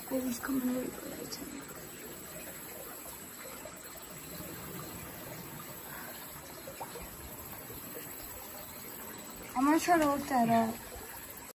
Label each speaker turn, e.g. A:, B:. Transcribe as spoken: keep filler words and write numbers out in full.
A: Baby's coming over later. I'm gonna try to look that up.